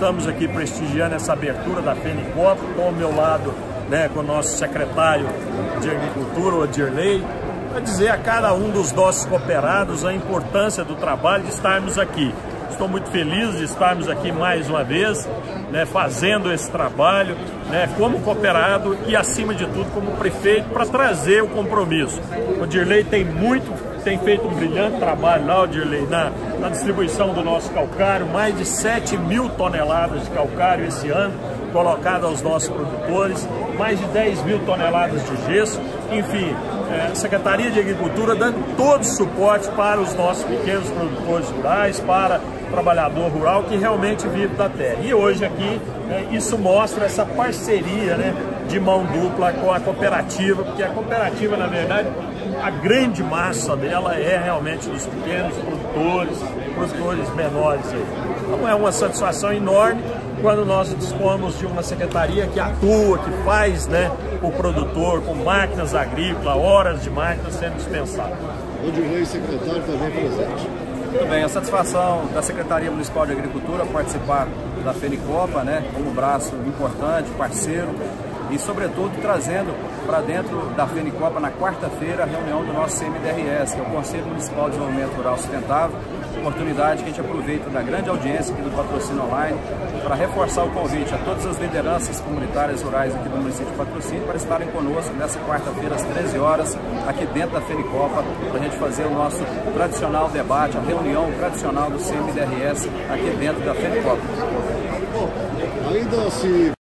estamos aqui prestigiando essa abertura da FENICOPA. Estou ao meu lado, né, com o nosso secretário de Agricultura, o Dirley, para dizer a cada um dos nossos cooperados a importância do trabalho de estarmos aqui. Estou muito feliz de estarmos aqui mais uma vez, né, fazendo esse trabalho, né, como cooperado e, acima de tudo, como prefeito, para trazer o compromisso. O Dirley tem feito um brilhante trabalho lá, o Dirley, na distribuição do nosso calcário, mais de 7.000 toneladas de calcário esse ano, colocado aos nossos produtores, mais de 10.000 toneladas de gesso, enfim, a Secretaria de Agricultura dando todo o suporte para os nossos pequenos produtores rurais, para o trabalhador rural que realmente vive da terra. E hoje aqui, isso mostra essa parceria, né, de mão dupla com a cooperativa, porque a cooperativa, na verdade, a grande massa dela é realmente dos pequenos produtores menores aí. Então é uma satisfação enorme quando nós dispomos de uma secretaria que atua, que faz, né, o produtor com máquinas agrícolas, horas de máquinas sendo dispensadas. O Dirley, secretário, também presente. Muito bem, a satisfação da Secretaria Municipal de Agricultura participar da FENICOPA, né, como braço importante, parceiro, e sobretudo trazendo para dentro da FENICOPA na quarta-feira a reunião do nosso CMDRS, que é o Conselho Municipal de Desenvolvimento Rural Sustentável, oportunidade que a gente aproveita da grande audiência aqui do Patrocínio Online para reforçar o convite a todas as lideranças comunitárias rurais aqui do município de Patrocínio para estarem conosco nessa quarta-feira às 13 horas aqui dentro da FENICOPA para a gente fazer o nosso tradicional debate, a reunião tradicional do CMDRS aqui dentro da FENICOPA. Ainda se